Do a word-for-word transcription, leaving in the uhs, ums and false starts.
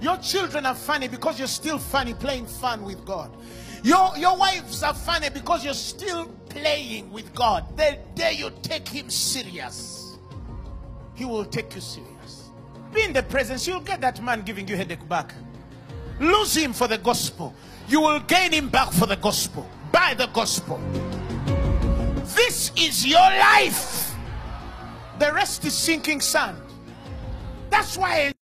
Your children are funny because you're still funny, playing fun with God. Your, your wives are funny because you're still playing with God. The day you take him serious, he will take you serious. Be in the presence, you'll get that man giving you headache back. Lose him for the gospel. You will gain him back for the gospel. By the gospel. This is your life. The rest is sinking sand. That's why